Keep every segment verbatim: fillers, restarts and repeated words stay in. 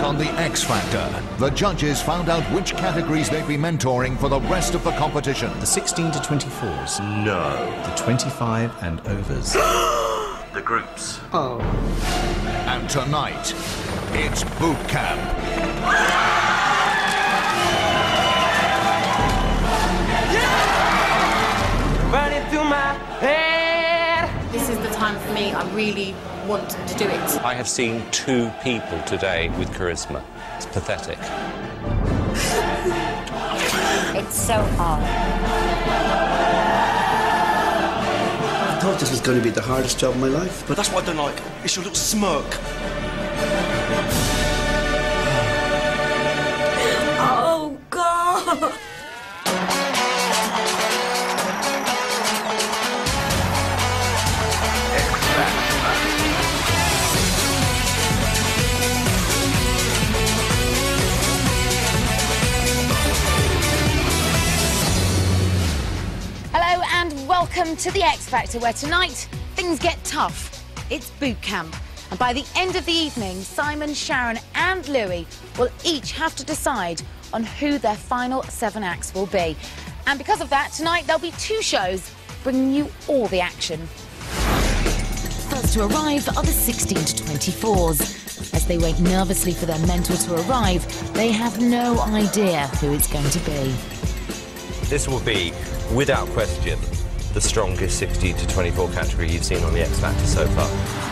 on The X Factor, the judges found out which categories they'd be mentoring for the rest of the competition. The sixteen to twenty-fours. No. The twenty-five and overs. The groups. Oh. And tonight, it's Bootcamp. Running through my head. This is the time for me. I really want to do it. I have seen two people today with charisma. It's pathetic. It's so hard. I thought this was going to be the hardest job of my life, but That's what I don't like. It's your little smirk. Oh, God! Hello and welcome to the X Factor, where tonight things get tough. It's boot camp, and by the end of the evening, Simon, Sharon and Louis will each have to decide on who their final seven acts will be. And because of that, tonight there'll be two shows bringing you all the action. First to arrive are the sixteen to twenty-fours. As they wait nervously for their mentor to arrive, they have no idea who it's going to be. This will be, without question, the strongest sixteen to twenty-four category you've seen on the X Factor so far.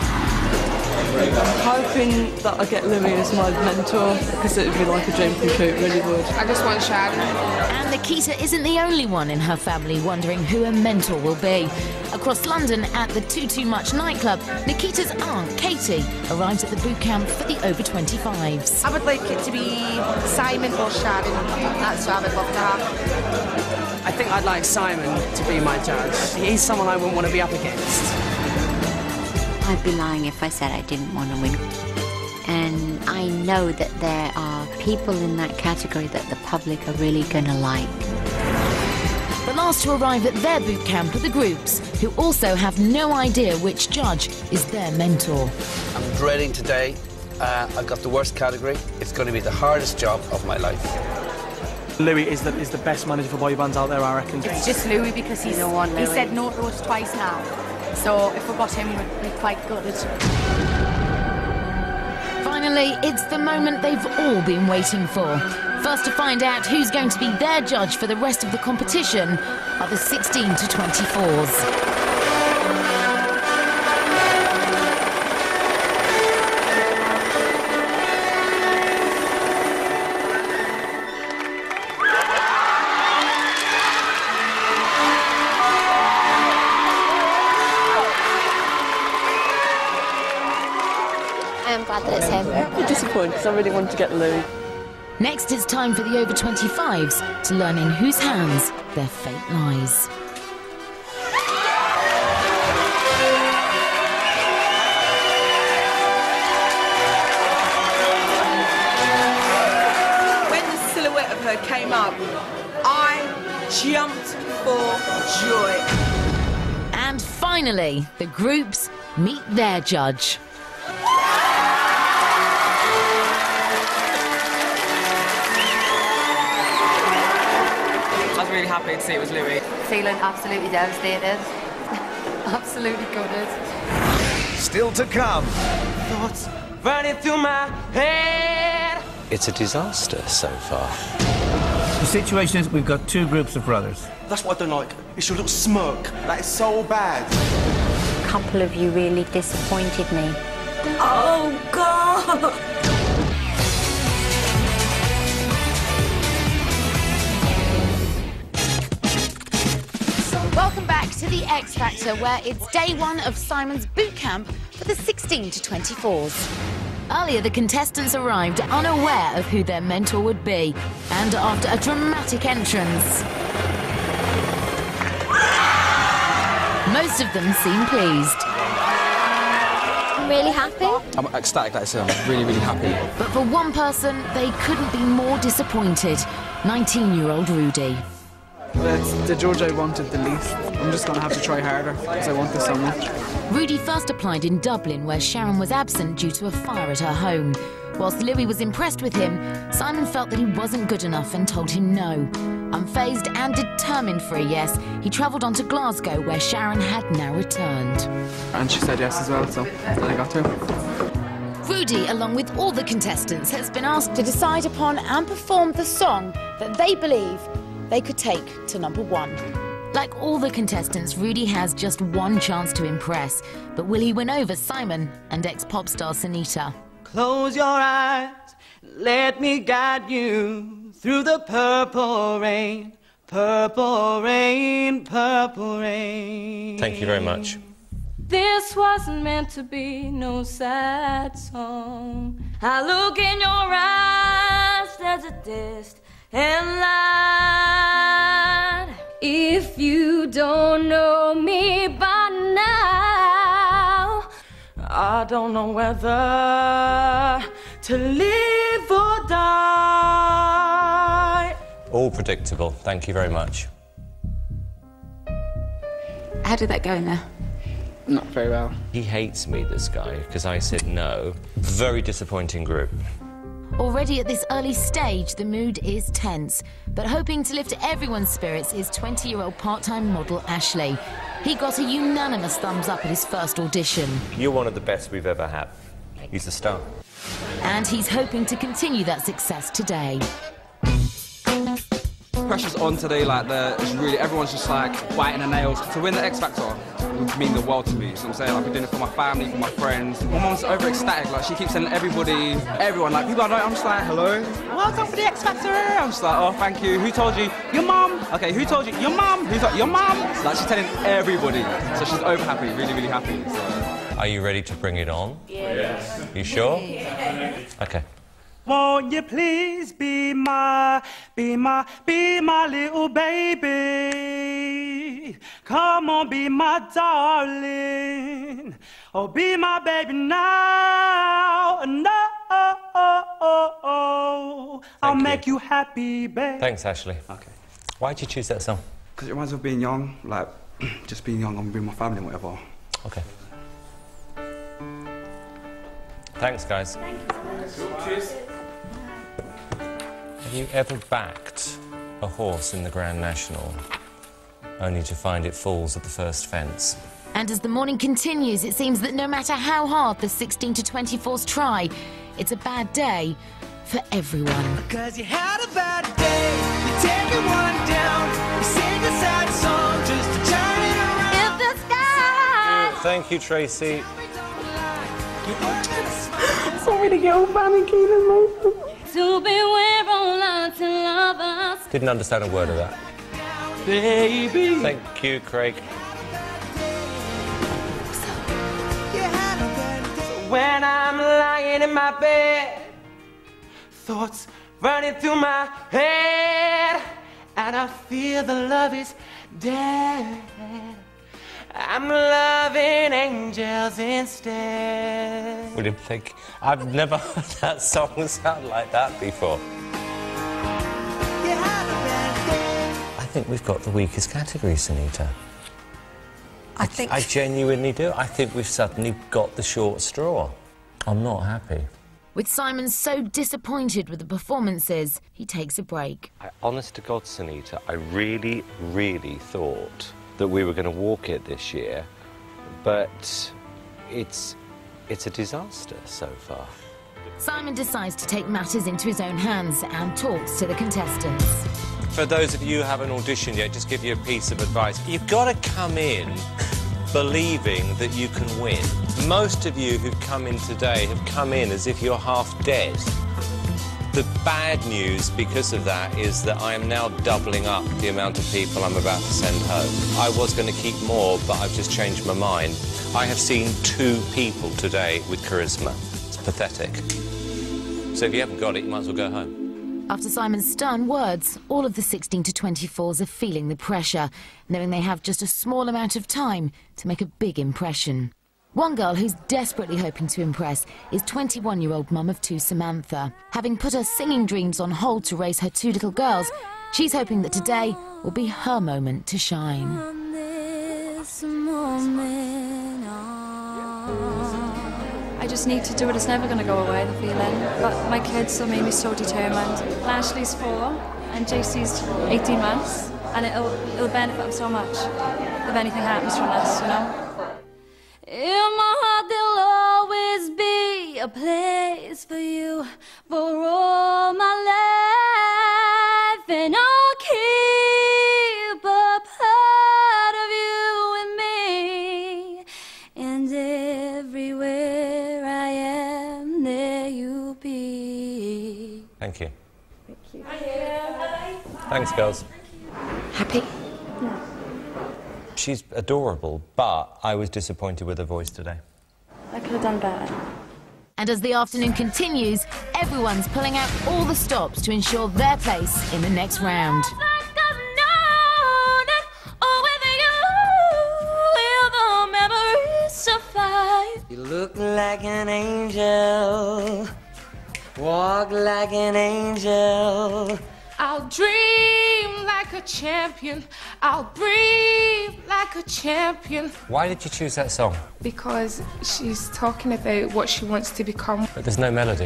I'm hoping that I get Louis as my mentor, because it would be like a dream come true, it really would. I just want Sharon. And Nikita isn't the only one in her family wondering who her mentor will be. Across London at the Too Too Much nightclub, Nikita's aunt, Katie, arrives at the boot camp for the over twenty-fives. I would like it to be Simon or Sharon. That's what I would love to have. I think I'd like Simon to be my judge. He's someone I wouldn't want to be up against. I'd be lying if I said I didn't want to win. And I know that there are people in that category that the public are really going to like. The last to arrive at their boot camp are the groups, who also have no idea which judge is their mentor. I'm dreading today. Uh, I've got the worst category. It's going to be the hardest job of my life. Louis is the, is the best manager for boy bands out there, I reckon. It's just Louis because he's the one, he Louis. said no to us twice now. So if we got him, we'd be quite gutted. Finally, it's the moment they've all been waiting for. First to find out who's going to be their judge for the rest of the competition are the sixteen to twenty-fours. I'm glad that it's him. I'm disappointed because I really wanted to get Louis. Next, it's time for the over twenty-fives to learn in whose hands their fate lies. When the silhouette of her came up, I jumped for joy. And finally, the groups meet their judge. I was really happy to see it was Louis. Feeling absolutely devastated. Absolutely gutted. Still to come. Thoughts running through my head. It's a disaster so far. The situation is we've got two groups of brothers. That's what I don't like. It's your little smirk. That is so bad. A couple of you really disappointed me. Oh, God! Welcome back to the X Factor, where it's day one of Simon's boot camp for the sixteen to twenty-fours. Earlier, the contestants arrived unaware of who their mentor would be, and after a dramatic entrance, most of them seem pleased. I'm really happy. I'm ecstatic, like I said. I'm really, really happy. But for one person, they couldn't be more disappointed. nineteen-year-old Rudy. That's the George I wanted the least. I'm just going to have to try harder because I want this so much. Rudy first applied in Dublin, where Sharon was absent due to a fire at her home. Whilst Louis was impressed with him, Simon felt that he wasn't good enough and told him no. Unfazed and determined for a yes, he travelled on to Glasgow, where Sharon had now returned. And she said yes as well, so I got her. Rudy, along with all the contestants, has been asked to decide upon and perform the song that they believe they could take to number one. Like all the contestants, Rudy has just one chance to impress. But will he win over Simon and ex-pop star Sunita? Close your eyes, let me guide you through the purple rain, purple rain, purple rain. Thank you very much. This wasn't meant to be no sad song. I look in your eyes, there's a distant light. If you don't know me by now, I don't know whether to live or die. All predictable. Thank you very much. How did that go in there? Not very well. He hates me, this guy, because I said no. Very disappointing group. Already at this early stage, the mood is tense. But hoping to lift everyone's spirits is twenty-year-old part-time model Ashley. He got a unanimous thumbs up at his first audition. You're one of the best we've ever had. He's a star. And he's hoping to continue that success today. Pressure's on today, like, the, it's really, everyone's just, like, biting their nails. To win the X Factor would mean the world to me, you know what I'm saying? I've been doing it for my family, for my friends. My mum's over ecstatic, like, she keeps sending everybody, everyone, like, people I know, I'm just like, hello? Well done for the X Factor! I'm just like, oh, thank you. Who told you? Your mum! Okay, who told you? Your mum! Who's like, your mum! Like, she's telling everybody. So she's over happy, really, really happy. So. Are you ready to bring it on? Yes. You sure? Yes. Okay. Won't you please be my, be my, be my little baby? Come on, be my darling. Oh, be my baby now. No, I'll make you happy, babe. Thanks, Ashley. Okay. Why'd you choose that song? Because it reminds me of being young, like, just being young and being my family and whatever. Okay. Thanks, guys. Thank you so much. Cheers. Have you ever backed a horse in the Grand National only to find it falls at the first fence? And as the morning continues, it seems that no matter how hard the sixteen to twenty-fours try, it's a bad day for everyone. Because you had a bad day, you take it one down, you sing a sad song just to turn it around. In the sky! Thank you, Tracy. Sorry to get all panicky and emotional. To beware all to lovers. Didn't understand a word of that. Baby. Thank you, Craig. When I'm lying in my bed, thoughts running through my head, and I feel the love is dead. I'm loving angels instead. William, think I've never heard that song sound like that before. I think we've got the weakest category, Sunita. I think... I genuinely do. I think we've suddenly got the short straw. I'm not happy. With Simon so disappointed with the performances, he takes a break. I, honest to God, Sunita, I really, really thought that we were going to walk it this year, but it's, it's a disaster so far. Simon decides to take matters into his own hands and talks to the contestants. For those of you who haven't auditioned yet, just give you a piece of advice. You've got to come in believing that you can win. Most of you who've come in today have come in as if you're half dead. The bad news because of that is that I am now doubling up the amount of people I'm about to send home. I was going to keep more, but I've just changed my mind. I have seen two people today with charisma. It's pathetic. So if you haven't got it, you might as well go home. After Simon's stern words, all of the sixteen to twenty-fours are feeling the pressure, knowing they have just a small amount of time to make a big impression. One girl who's desperately hoping to impress is twenty-one-year-old mum of two Samantha. Having put her singing dreams on hold to raise her two little girls, she's hoping that today will be her moment to shine. I just need to do it. It's never going to go away, the feeling. But my kids have made me so determined. Ashley's four and J C's eighteen months, and it'll, it'll benefit them so much if anything happens from us, you know? In my heart there'll always be a place for you for all my life, and I'll keep a part of you with me, and everywhere I am, there you'll be. Thank you. Thank you. Thanks, girls. Happy? Yeah. She's adorable, but I was disappointed with her voice today. I could have done better. And as the afternoon continues, everyone's pulling out all the stops to ensure their place in the next round. You look like an angel, walk like an angel. I'll dream like a champion, I'll breathe like a champion. Why did you choose that song? Because she's talking about what she wants to become. But there's no melody.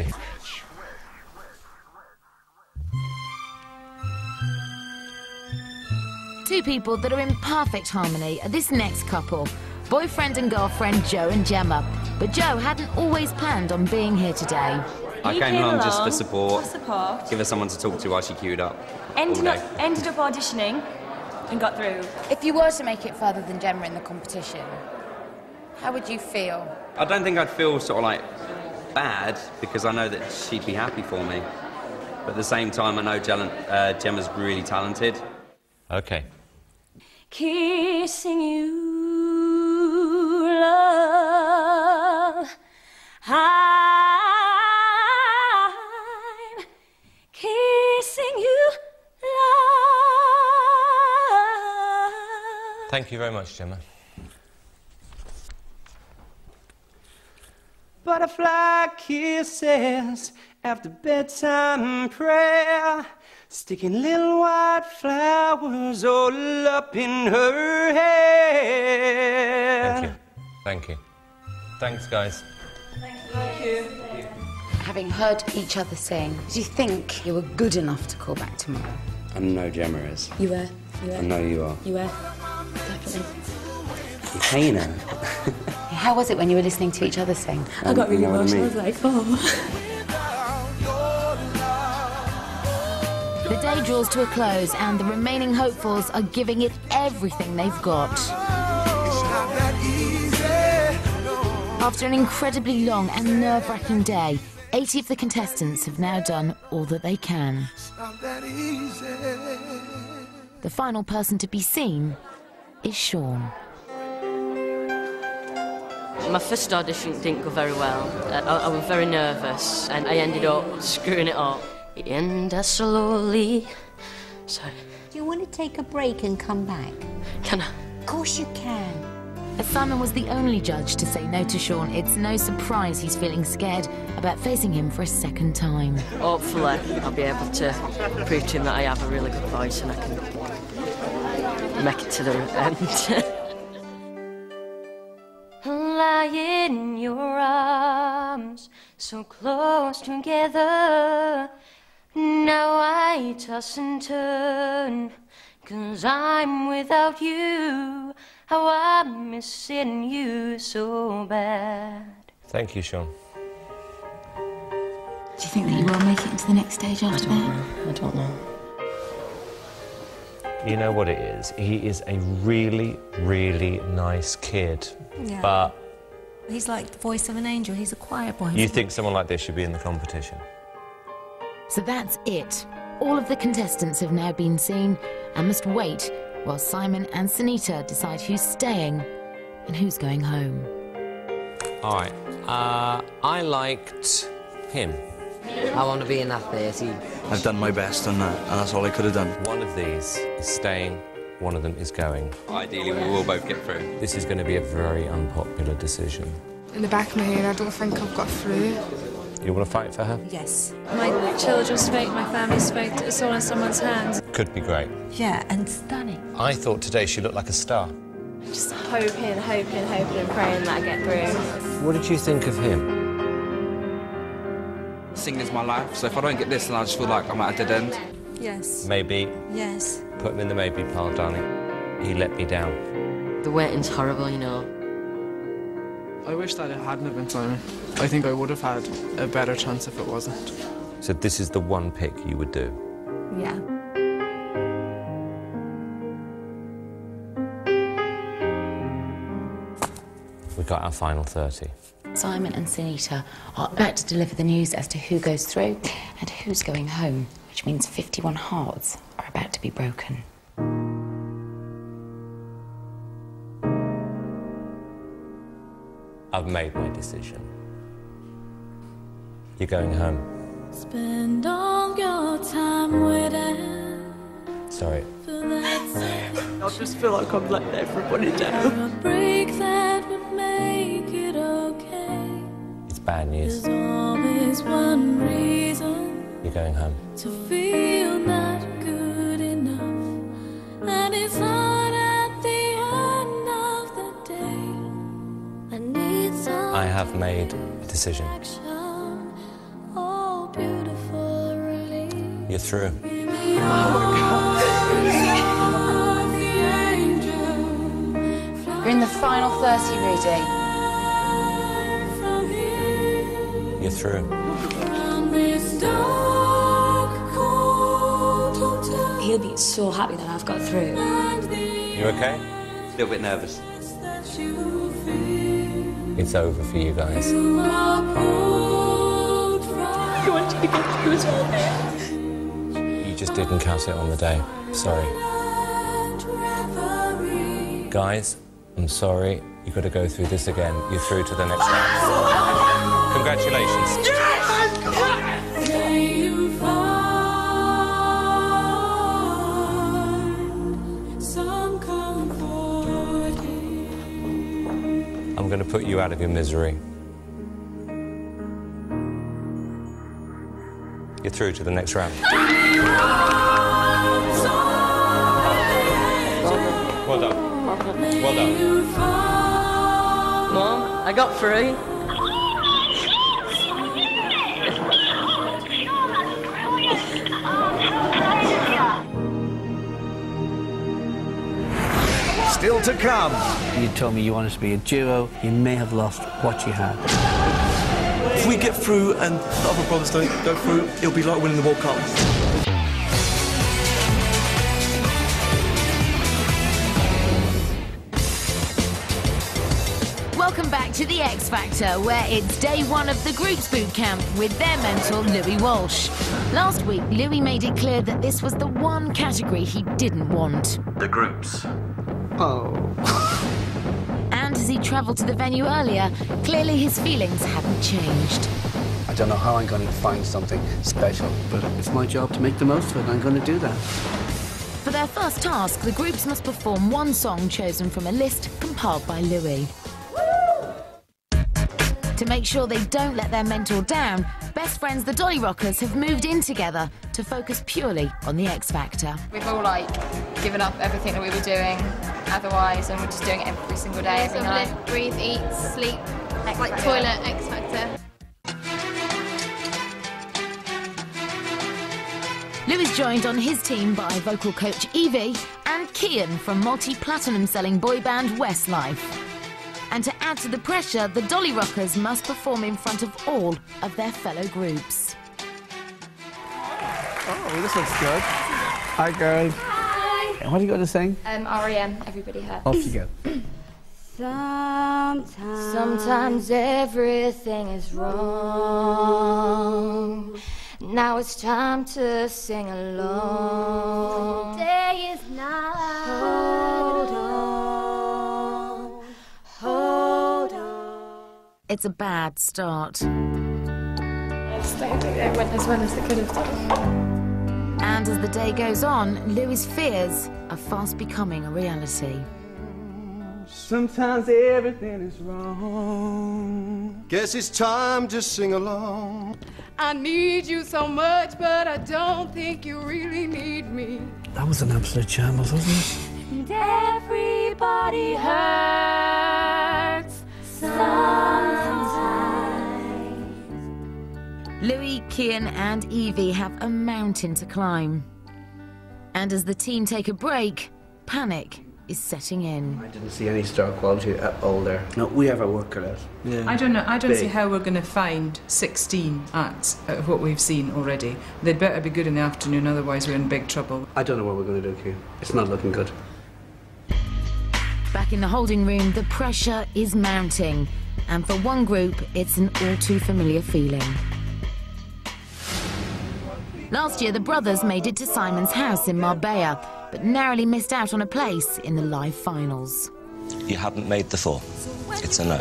Two people that are in perfect harmony are this next couple. Boyfriend and girlfriend Joe and Gemma. But Joe hadn't always planned on being here today. I You came, came along, along just for support. for support. Give her someone to talk to while she queued up. Ended all up, day. ended up auditioning and got through. If you were to make it further than Gemma in the competition, how would you feel? I don't think I'd feel sort of like bad because I know that she'd be happy for me. But at the same time, I know Gemma, uh, Gemma's really talented. Okay. Kissing you, love. I'm kissing you, love. Thank you very much, Gemma. Butterfly kisses after bedtime prayer, sticking little white flowers all up in her hair. Thank you. Thank you. Thanks, guys. Thank you. Having heard each other sing, do you think you were good enough to call back tomorrow? I know Gemma is. You were. You were. I know you are. You were. Definitely. You're paying her. How was it when you were listening to each other sing? I got really You know what I emotional. I mean? was like, oh. The day draws to a close and the remaining hopefuls are giving it everything they've got. After an incredibly long and nerve-wracking day, eighty of the contestants have now done all that they can. The final person to be seen is Sean. My first audition didn't go very well. I, I was very nervous and I ended up screwing it up. And I slowly... Sorry. Do you want to take a break and come back? Can I? Of course you can. As Simon was the only judge to say no to Sean, it's no surprise he's feeling scared about facing him for a second time. Hopefully I'll be able to prove to him that I have a really good voice and I can make it to the end. Lie in your arms, so close together. Now I toss and turn, 'cause I'm without you. How I'm missing you so bad. Thank you, Sean. Do you think that you will make it into the next stage after that? I don't know. You know what it is? He is a really, really nice kid. Yeah. But He's like the voice of an angel. He's a quiet boy. you think someone like this should be in the competition? So that's it. All of the contestants have now been seen and must wait while Simon and Sunita decide who's staying and who's going home. All right. Uh, I liked him. I want to be in that thirty. I've done my best on that, and that's all I could have done. One of these is staying, one of them is going. Ideally, we will both get through. This is going to be a very unpopular decision. In the back of my head, I don't think I've got through. You want to fight for her? Yes. My children's fate, my family's fate, it's all in someone's hands. Could be great. Yeah, and stunning. I thought today she looked like a star. Just hoping, hoping, hoping and praying that I get through. What did you think of him? singing is my life, so if I don't get this, then I just feel like I'm at a dead end. Yes. Maybe. Yes. Put him in the maybe pile, darling. He let me down. The waiting's horrible, you know. I wish that it hadn't have been Simon. I think I would have had a better chance if it wasn't. So this is the one pick you would do? Yeah. We got our final thirty. Simon and Sunita are about to deliver the news as to who goes through and who's going home, which means fifty-one hearts are about to be broken. I've made my decision. You're going home. Spend all your time waiting. Sorry. I just feel like I've let everybody down. A break that would make it okay. It's bad news. There's always one reason You're going home. to feel not good enough. And it's not at the end of the day. I need some I have made a decision. oh, beautiful relief. You're through. You're in the final thirty, Rudy. You're through. He'll be so happy that I've got through. You okay? A little bit nervous. It's over for you guys. You want to get through it all. You just didn't cut it on the day. Sorry. Guys, I'm sorry. You've got to go through this again. You're through to the next round. Congratulations. I'm going to put you out of your misery. You're through to the next round. Well done. Well done. Mom, I got three. Still to come. You told me you wanted to be a duo. You may have lost what you had. If we get through and the other brothers don't go through, it'll be like winning the World Cup. Welcome back to the X Factor, where it's day one of the groups boot camp with their mentor, Louis Walsh. Last week, Louis made it clear that this was the one category he didn't want. The groups. Oh. And as he travelled to the venue earlier, clearly his feelings hadn't changed. I don't know how I'm going to find something special. But it's my job to make the most of it, and I'm going to do that. For their first task, the groups must perform one song chosen from a list compiled by Louis. To make sure they don't let their mentor down, best friends the Dolly Rockers have moved in together to focus purely on the X Factor. We've all like given up everything that we were doing otherwise, and we're just doing it every single day, every night. Live, breathe, eat, sleep, X like Factor. toilet, X Factor. Louis joined on his team by vocal coach Evie and Kian from multi-platinum selling boy band Westlife. And to add to the pressure, the Dolly Rockers must perform in front of all of their fellow groups. Oh, this looks good. Hi, girls. Hi. What are you going to sing? Um, R E M, Everybody Hurt. Off you go. Sometimes, sometimes everything is wrong. Now it's time to sing along. Day is not. Hold on. Hold on. It's a bad start. I just don't think it went as well as it could have done. And as the day goes on, Louis' fears are fast becoming a reality. Sometimes everything is wrong. Guess it's time to sing along. I need you so much, but I don't think you really need me. That was an absolute shambles, wasn't it? And everybody hurts sometimes. Louis, Kian and Evie have a mountain to climb. And as the team take a break, panic is setting in. I didn't see any star quality at all there. No, we have our work cut out. Yeah. I don't know. I don't Big. see how we're going to find sixteen acts out of what we've seen already. They'd better be good in the afternoon, otherwise we're in big trouble. I don't know what we're going to do, Q. It's not looking good. Back in the holding room, the pressure is mounting. And for one group, it's an all too familiar feeling. Last year, the brothers made it to Simon's house in Marbella, but narrowly missed out on a place in the live finals. You haven't made the four. It's a no.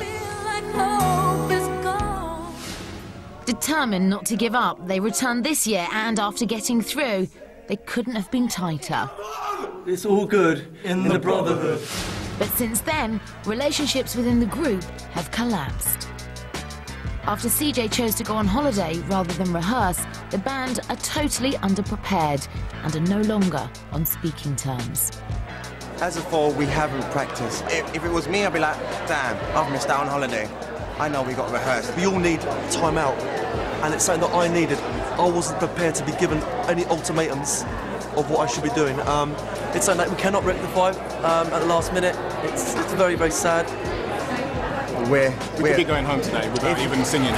Determined not to give up, they returned this year, and after getting through, they couldn't have been tighter. It's all good in, in the, the brotherhood. But since then, relationships within the group have collapsed. After C J chose to go on holiday rather than rehearse, the band are totally underprepared and are no longer on speaking terms. As a four, we haven't practiced. If, if it was me, I'd be like, damn, I've missed out on holiday. I know we got rehearsed. We all need time out, and it's something that I needed. I wasn't prepared to be given any ultimatums of what I should be doing. Um, it's something that we cannot rectify um, at the last minute. It's, it's very, very sad. We're, we we're, could be going home today without even singing.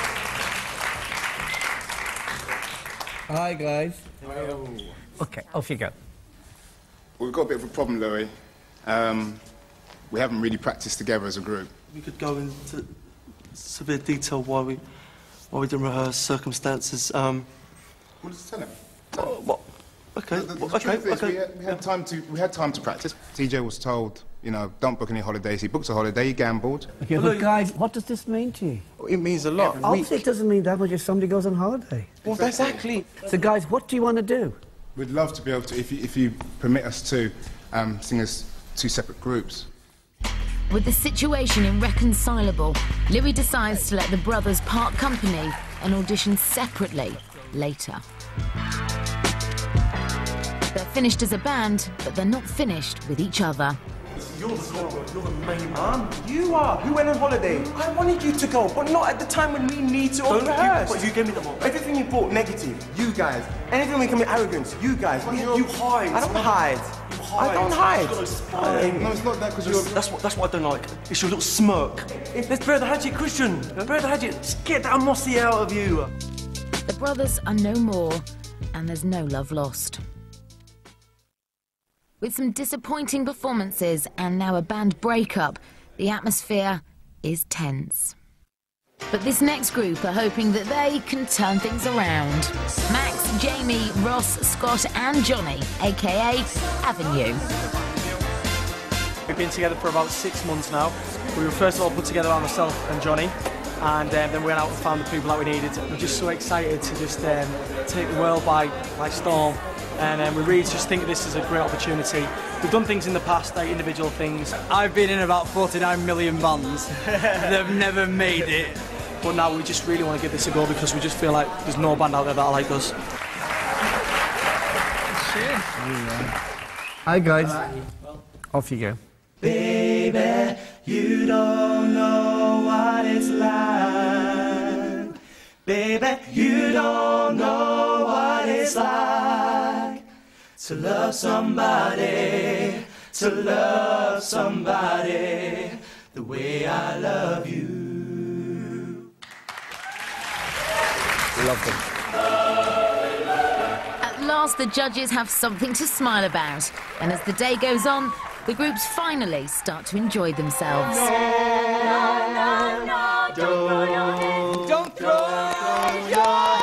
Hi, guys. Hello. OK, off you go. Well, we've got a bit of a problem, Louis. Um, we haven't really practiced together as a group. We could go into severe detail why we, why we didn't rehearse, circumstances. Um, Well, just tell him. Oh, what? Okay, the, the, well, the okay, truth is okay. we had, we had time to we had time to practice. C J was told, you know, don't book any holidays. He booked a holiday. He gambled. Okay, but guys, what does this mean to you? Well, it means a lot. Obviously, it doesn't mean that much if somebody goes on holiday. Well, exactly. So, guys, what do you want to do? We'd love to be able to, if you, if you permit us to, um, sing as two separate groups. With the situation irreconcilable, Louis decides to let the brothers part company and audition separately later. They're finished as a band, but they're not finished with each other. You're the, you're the main man. You are. Who went on holiday? I wanted you to go, but not at the time when we need to Don't rehearse. you, but you gave me the moment. Everything you brought negative, you guys. Anything we can be arrogance, you guys. You, you hide. I don't hide. You hide. I don't hide. Uh, no, it's not that because you're... That's what, that's what I don't like. It's your little smirk. Let's bear the hatchet, Christian. Bear the hatchet. Just get that mossy out of you. The brothers are no more, and there's no love lost. With some disappointing performances and now a band breakup, the atmosphere is tense. But this next group are hoping that they can turn things around. Max, Jamie, Ross, Scott and Johnny, aka Avenue. We've been together for about six months now. We were first of all put together by myself and Johnny, and um, then we went out and found the people that we needed. We're just so excited to just um, take the world by, by storm. And um, we really just think this is a great opportunity. We've done things in the past, like individual things. I've been in about forty-nine million bands. They've never made it. But now we just really want to give this a go because we just feel like there's no band out there that are like us. Hi, guys. Off you go. Baby, you don't know what it's like. Baby, you don't know what it's like to love somebody, to love somebody the way I love you. Love them. At last, the judges have something to smile about, and as the day goes on, the groups finally start to enjoy themselves. No, no, no, don't throw your hands. Don't throw your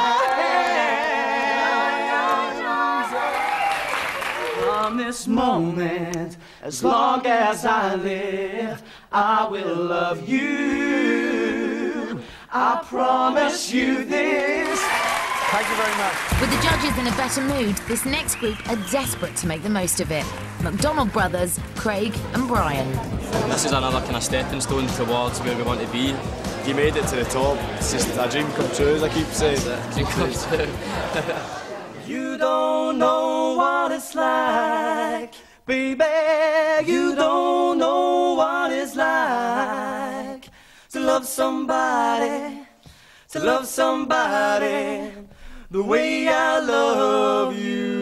hands. From this moment, as long as I live, I will love you. I promise you this. Thank you very much. With the judges in a better mood, this next group are desperate to make the most of it. McDonald brothers, Craig and Brian. This is another kind of stepping stone towards where we want to be. You made it to the top. It's just a dream come true, as I keep saying. That's it. Dream come true. You don't know what it's like, baby. You don't know what it's like to love somebody, to love somebody the way I love you.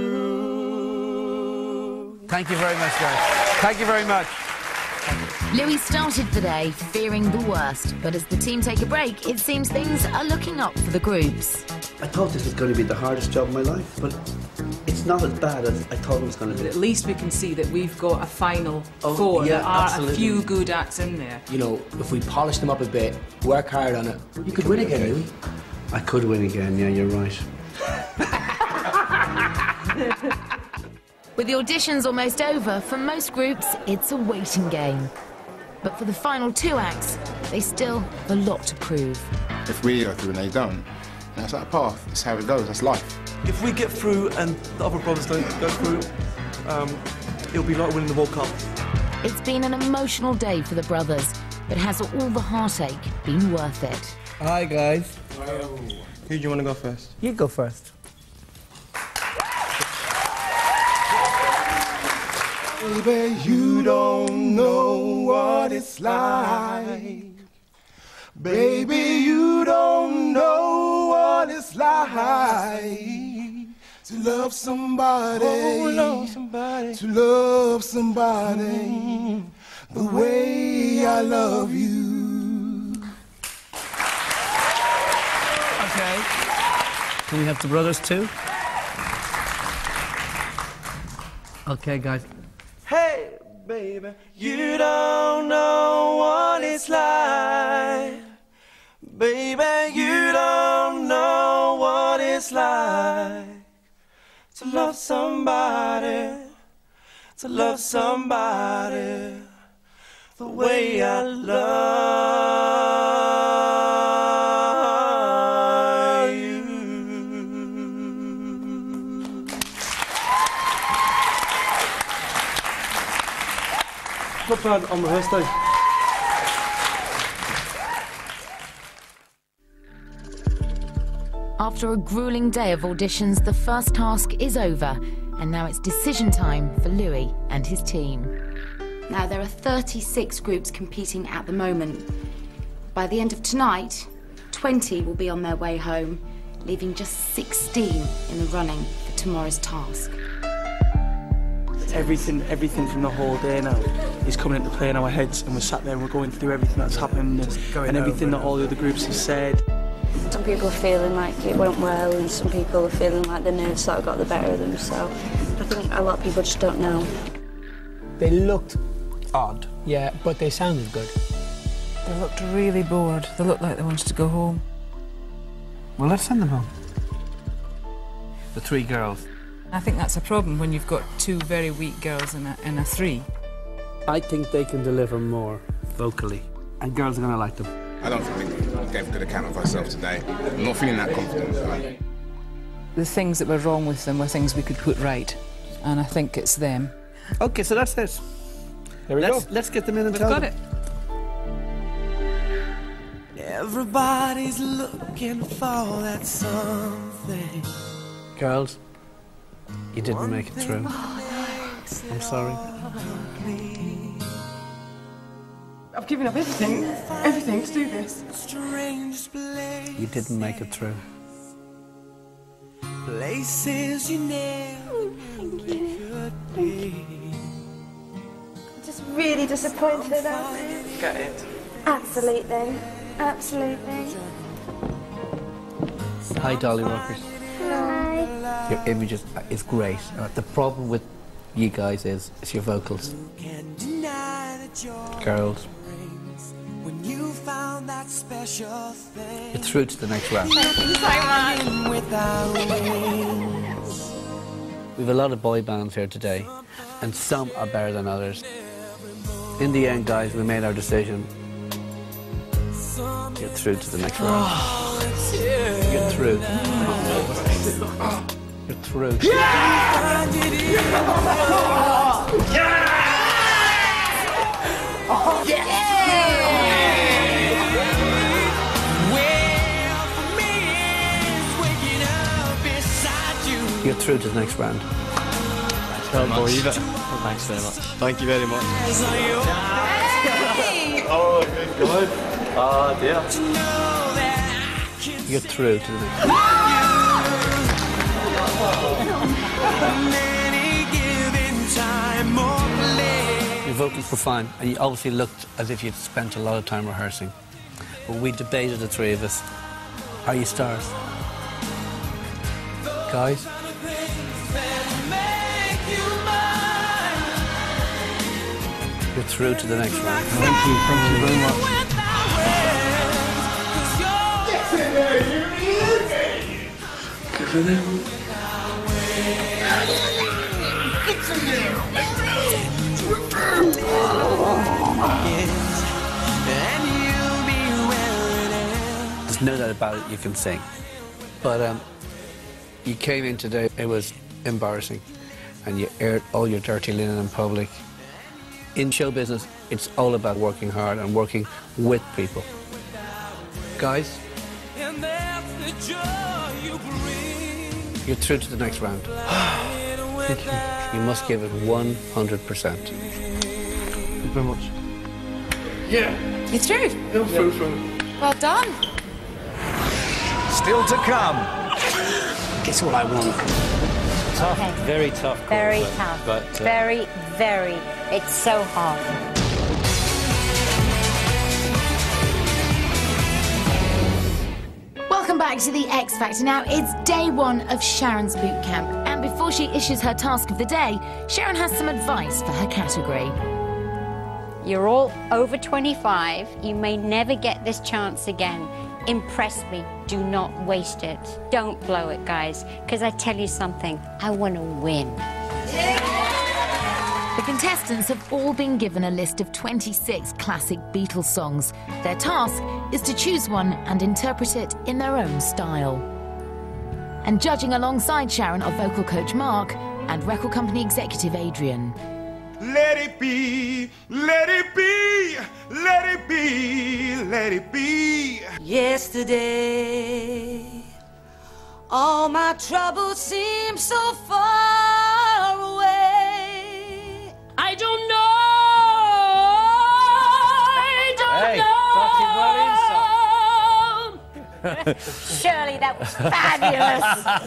Thank you very much, guys. Thank you very much. Louis started the day fearing the worst, but as the team take a break, it seems things are looking up for the groups. I thought this was going to be the hardest job of my life, but it's not as bad as I thought it was going to be. At least we can see that we've got a final Oh, four. yeah, there are absolutely. a few good acts in there. You know, if we polish them up a bit, work hard on it, you could win again, Louis. I could win again, yeah, you're right. With the auditions almost over, for most groups, it's a waiting game. But for the final two acts, they still have a lot to prove. If we go through and they don't, that's our path. That's how it goes. That's life. If we get through and the other brothers don't go through, um, it'll be like winning the World Cup. It's been an emotional day for the brothers, but has all the heartache been worth it? Hi, guys. Who do you want to go first? You go first. Baby, you don't know what it's like. Baby, you don't know what it's like to love somebody, Oh, love somebody. to love somebody the way I love you. Okay. Can we have the brothers too? Okay, guys. Hey, baby, you don't know what it's like. Baby, you don't know what it's like to love somebody, to love somebody the way I love you. Not bad on rehearsed day. After a grueling day of auditions, the first task is over, and now it's decision time for Louis and his team. Now, there are thirty-six groups competing at the moment. By the end of tonight, twenty will be on their way home, leaving just sixteen in the running for tomorrow's task. Everything, everything from the whole day now is coming into play in our heads, and we're sat there and we're going through everything that's happened and, and everything that all the other groups have said. Some people are feeling like it went well, and some people are feeling like the nerves sort of got the better of them, so I think a lot of people just don't know. They looked odd, yeah, but they sounded good. They looked really bored. They looked like they wanted to go home. Well, let's send them home. The three girls. I think that's a problem when you've got two very weak girls and a, and a three. I think they can deliver more vocally, and girls are going to like them. I don't think we gave a good account of ourselves today. I'm not feeling that confident. So. The things that were wrong with them were things we could put right, and I think it's them. Okay, so that's it. There we let's, go. Let's get them in and We've tell got them. it. Everybody's looking for that something. Girls, you didn't make it through. I'm sorry. I've given up everything, everything to do this. You didn't make it through. Places you never could be. Just really disappointed, aren't we? Get it. Absolutely. Absolutely. Hi, Dolly Rockers. Hi. Your image is, is great. Uh, the problem with you guys is, is your vocals. Girls, When you found that special thing. you're through to the next round. Thank you so much. We have a lot of boy bands here today, and some are better than others. In the end, guys, we made our decision. You're through to the next round. You're through. You're through. You're through to the next round. Can't believe it. Thanks very much. Thank you very much. Hey! Oh, good God. Oh, dear. You're through to the next round. Your vocals were fine, and you obviously looked as if you'd spent a lot of time rehearsing. But we debated, the three of us. Are you stars? Guys? You're through to the next round. Thank you, thank you very much. There's no doubt about it, you can sing. But um, you came in today, it was embarrassing. And you aired all your dirty linen in public. In show business, it's all about working hard and working with people. Guys, you're through to the next round. Thank you. You must give it one hundred percent. Thank you very much. Yeah. You're through. You're through, through. Well done. Still to come. It's what I want. Tough, Okay. very tough. Call, Very but, tough. But, uh, Very, very. It's so hard. Welcome back to the X Factor. Now, it's day one of Sharon's boot camp, and before she issues her task of the day, Sharon has some advice for her category. You're all over twenty-five. You may never get this chance again. Impress me. Do not waste it. Don't blow it, guys, because I tell you something, I want to win. The contestants have all been given a list of twenty-six classic Beatles songs. Their task is to choose one and interpret it in their own style. And judging alongside Sharon are vocal coach Mark and record company executive Adrian. Let it be, let it be, let it be, let it be. Yesterday, all my troubles seem so far away. I don't know, I don't Hey, know. fucking well in, Shirley, that was fabulous.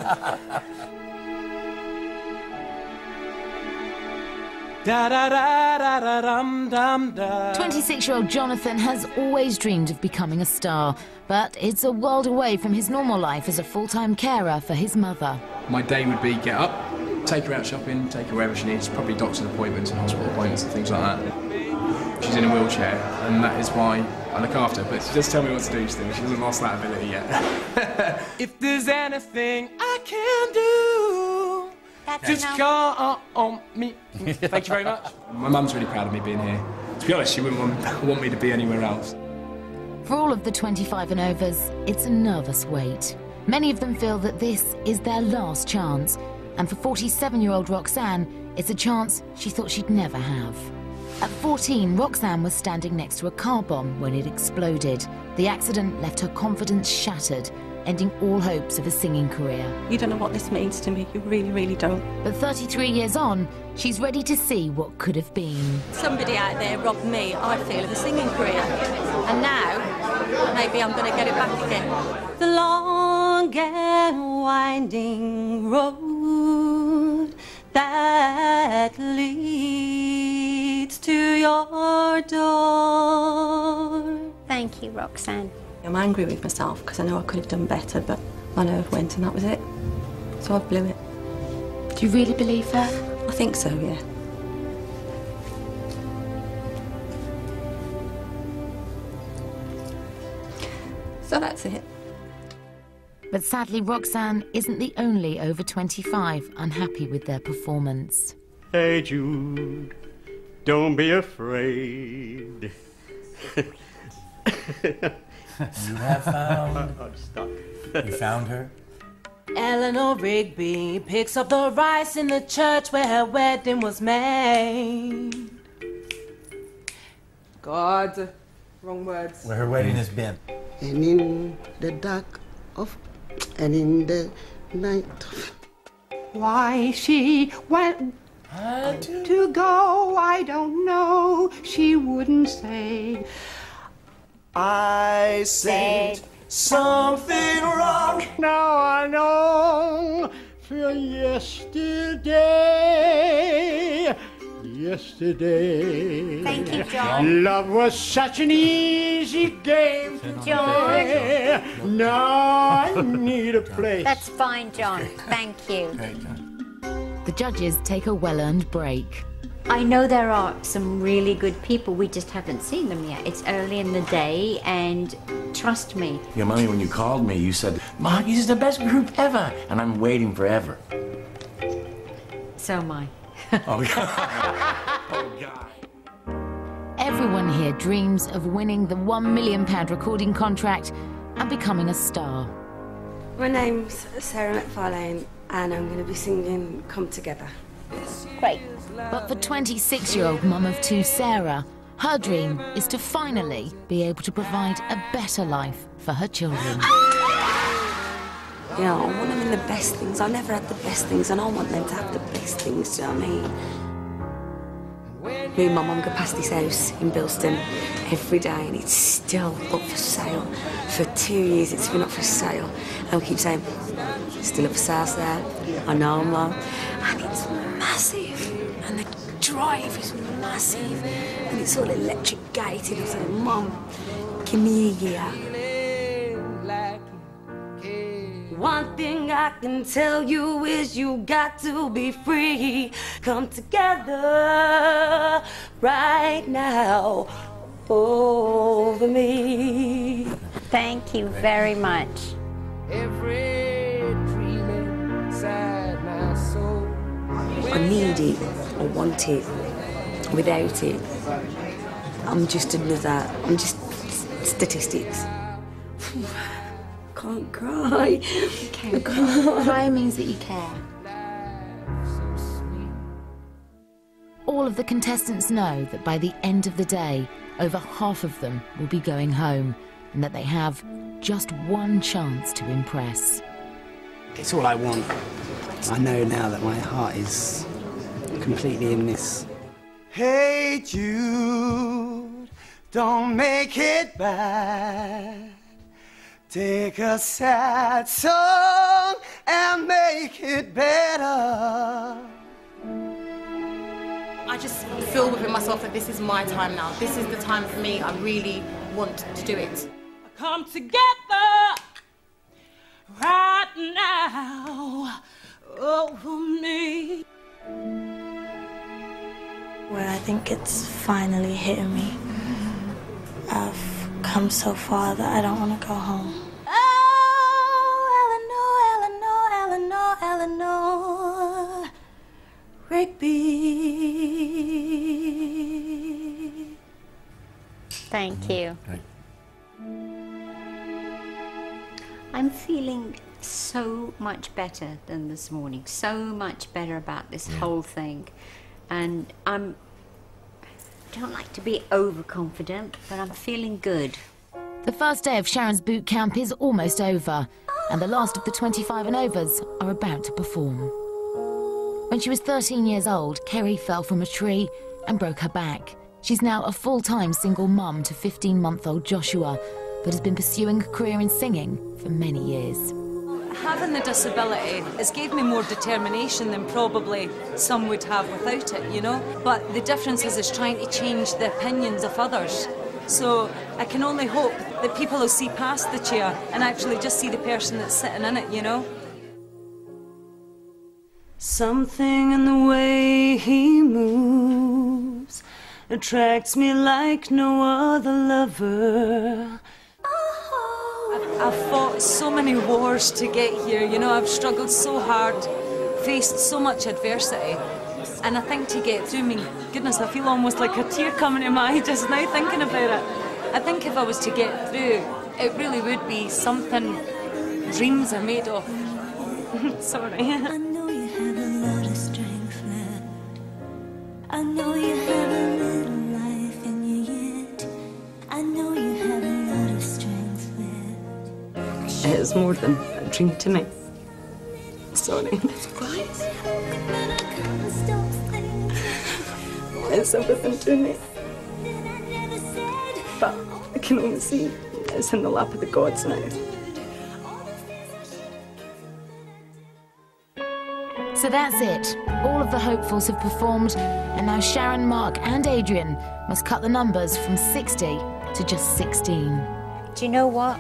Da da da da da dum dum da. twenty-six-year-old Jonathan has always dreamed of becoming a star, but it's a world away from his normal life as a full-time carer for his mother. My day would be get up, take her out shopping, take her wherever she needs, probably doctor's appointments and hospital appointments and things like that. She's in a wheelchair, and that is why I look after her, but she just tell me what to do still. She hasn't lost that ability yet. If there's anything I can do, That's just enough. call on me. Thank you very much. My mum's really proud of me being here. To be honest, she wouldn't want, want me to be anywhere else. For all of the twenty-five and overs, it's a nervous wait. Many of them feel that this is their last chance, and for forty-seven-year-old Roxanne, it's a chance she thought she'd never have. At fourteen, Roxanne was standing next to a car bomb when it exploded. The accident left her confidence shattered, ending all hopes of a singing career. You don't know what this means to me. You really, really don't. But thirty-three years on, she's ready to see what could have been. Somebody out there robbed me, I feel, of a singing career. And now, maybe I'm going to get it back again. The long and winding road that leads to your door. Thank you, Roxanne. I'm angry with myself because I know I could have done better, but my nerve went and that was it. So I blew it. Do you really believe that? I think so, yeah. So that's it. But sadly, Roxanne isn't the only over twenty-five unhappy with their performance. Hey Jude, don't be afraid. You have found. I'm stuck. You found her? Eleanor Rigby picks up the rice in the church where her wedding was made. God, wrong words. Where her wedding has been. And in the dark of, and in the night. Why she went to, to go, I don't know. She wouldn't say. I said, something wrong. Now I know for yesterday, yesterday. Thank you, John. Love was such an easy game to John. play. Now I need a place. That's fine, John. Thank you. The judges take a well-earned break. I know there are some really good people, we just haven't seen them yet. It's early in the day, and trust me. Yeah, Mummy, when you called me, you said, Mark, this is the best group ever, and I'm waiting forever. So am I. Oh, God. Oh, God. Everyone here dreams of winning the one million pound recording contract and becoming a star. My name's Sarah McFarlane, and I'm going to be singing Come Together. Great. But for twenty-six-year-old mum of two Sarah, her dream is to finally be able to provide a better life for her children. You know, I want them in the best things. I never had the best things, and I want them to have the best things, do you know what I mean? Me and my mum go past this house in Bilston every day, and it's still up for sale. For two years it's been up for sale, and we keep saying, still up for sale, sir. I know, Mum. And it's massive, and the drive is massive, and it's all electric gated. I said, Mum, give me a year. One thing I can tell you is you got to be free. Come together right now over me. Thank you very much. Every dream inside my soul. I need it, I want it. Without it, I'm just another, I'm just statistics. Can't cry. You can't cry. Cry means that you care. All of the contestants know that by the end of the day, over half of them will be going home, and that they have just one chance to impress. It's all I want. I know now that my heart is completely in this. Hey Jude, don't make it bad. Take a sad song and make it better. I just feel within myself that this is my time now. This is the time for me. I really want to do it. Come together right now over me. Where I think it's finally hitting me. I've come so far that I don't want to go home. Oh, Eleanor, Eleanor, Eleanor, Eleanor Rigby. Thank you. I'm feeling so much better than this morning, so much better about this yeah. whole thing. And I'm, I don't like to be overconfident, but I'm feeling good. The first day of Sharon's boot camp is almost over, and the last of the twenty-five and overs are about to perform. When she was thirteen years old, Kerry fell from a tree and broke her back. She's now a full-time single mum to fifteen-month-old Joshua, but has been pursuing a career in singing for many years. Having the disability has gave me more determination than probably some would have without it, you know? But the difference is it's trying to change the opinions of others. So I can only hope that people will see past the chair and actually just see the person that's sitting in it, you know? Something in the way he moves attracts me like no other lover. I've fought so many wars to get here, you know, I've struggled so hard, faced so much adversity, and I think to get through, I mean, goodness, I feel almost like a tear coming to my eye just now thinking about it. I think if I was to get through, it really would be something dreams are made of. Sorry. I know you have a lot of strength left. I know you have a little life in you yet. I know you have a lot of strength left. It's more than a dream to me. Sorry. It's everything to me. But I can only see It's in the lap of the gods now. So that's it. All of the hopefuls have performed, and now Sharon, Mark and Adrian must cut the numbers from sixty to just sixteen. Do you know what?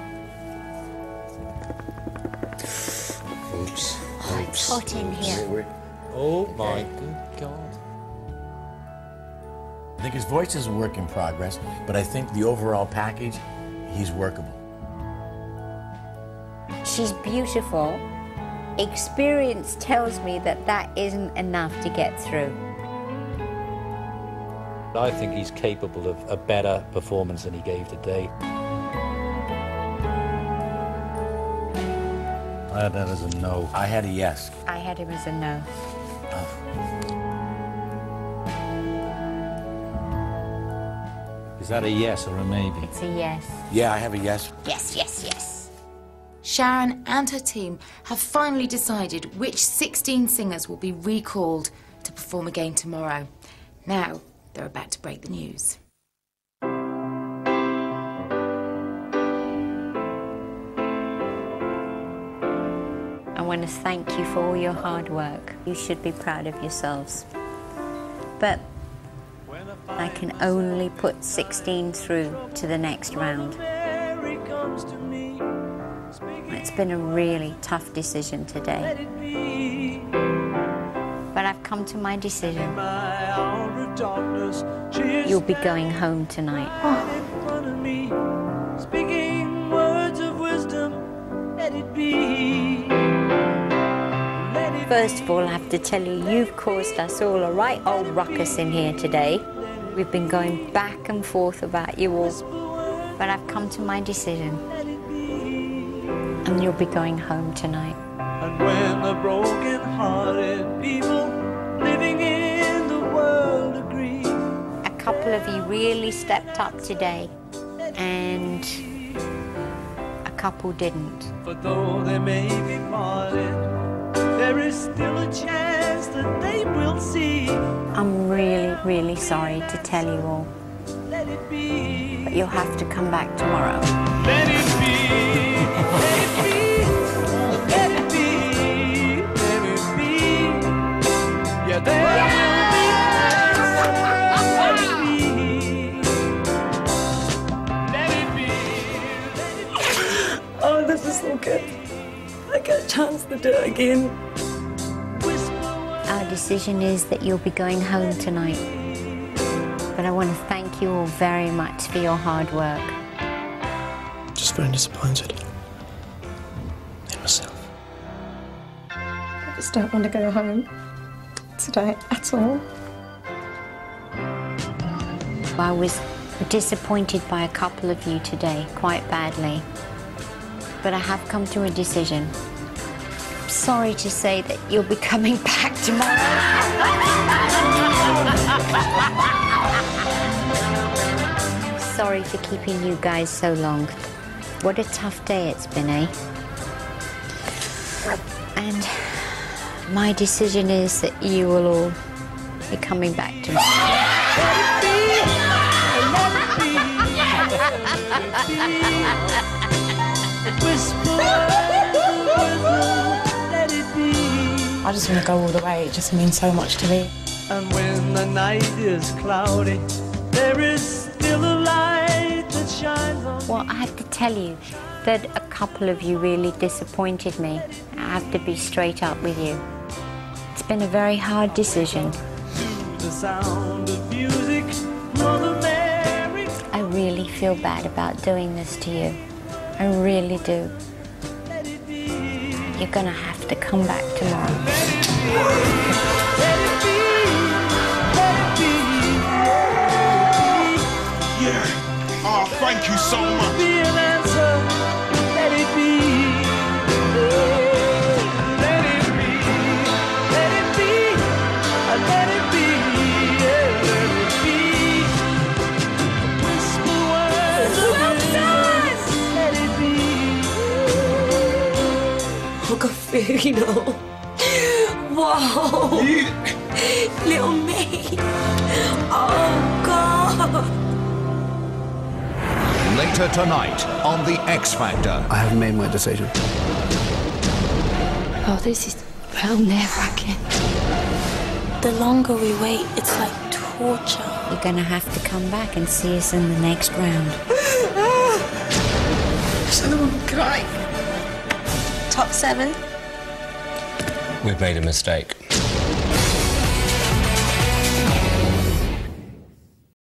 Oops. Oh, it's hot in here. Oh my good God. I think his voice is a work in progress, but I think the overall package, he's workable. She's beautiful. Experience tells me that that isn't enough to get through. I think he's capable of a better performance than he gave today. I had that as a no. I had a yes. I had him as a no. Is that a yes or a maybe? It's a yes. Yeah, I have a yes. Yes, yes, yes. Sharon and her team have finally decided which sixteen singers will be recalled to perform again tomorrow. Now, they're about to break the news. I want to thank you for all your hard work. You should be proud of yourselves. But I can only put sixteen through to the next round. It's been a really tough decision today. But I've come to my decision. You'll be going home tonight. Speaking words of wisdom, let it be. First of all, I have to tell you, you've caused us all a right old ruckus in here today. We've been going back and forth about you all. But I've come to my decision. And you'll be going home tonight. And when the broken-hearted people living in the world agree. A couple of you really stepped up today, and a couple didn't. For though they may be parted, there is still a chance that they will see. I'm really, really sorry to tell you all. Let it be. But you'll have to come back tomorrow. Let it be. Let it be. Let it be. Let it be. Yeah, there will be. Let it be. Let it be. Oh, this is so good. I get a chance to do it again. Our decision is that you'll be going home tonight. But I want to thank you all very much for your hard work. Just very disappointed in myself. I just don't want to go home today at all. I was disappointed by a couple of you today, quite badly. But I have come to a decision. I'm sorry to say that you'll be coming back tomorrow. Sorry for keeping you guys so long. What a tough day it's been, eh? And my decision is that you will all be coming back tomorrow. I just want to go all the way. It just means so much to me. And when the night is cloudy, there is still a light that shines on. Well, I have to tell you that a couple of you really disappointed me. I have to be straight up with you. It's been a very hard decision. The sound of music, Mother Mary. I really feel bad about doing this to you. I really do. You're gonna have to come back tomorrow. Yeah. Oh, thank you so much. Be an answer. Let it be. Let it be. Let it be. Let it be. Yeah, let it be. Whisper words of wisdom. Let it be. I've got fear, you know. Whoa. Yeah. Little me. Oh, God. Later tonight on The X Factor. I haven't made my decision. Oh, this is real nerve-wracking. The longer we wait, it's like torture. You're gonna have to come back and see us in the next round. Someone crying. Top seven. We've made a mistake.